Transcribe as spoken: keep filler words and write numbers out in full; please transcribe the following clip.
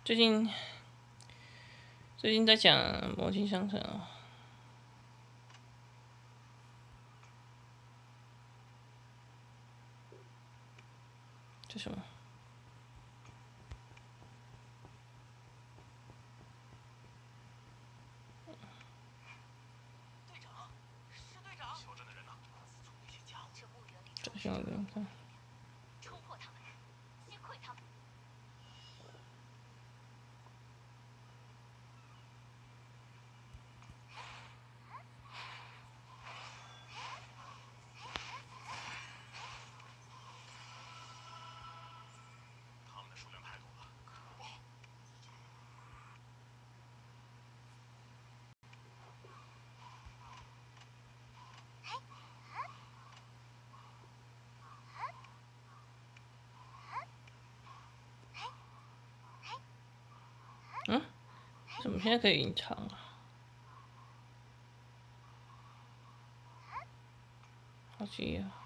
最近最近在讲魔镜商城哦。这什么？ 队长，是队长。小镇的人呢？从那些家伙这墓园里这像我怎看？ 冲破他们，击溃他们。他们的数量太多了，可不好。 嗯？怎么现在可以隐藏啊？好奇啊！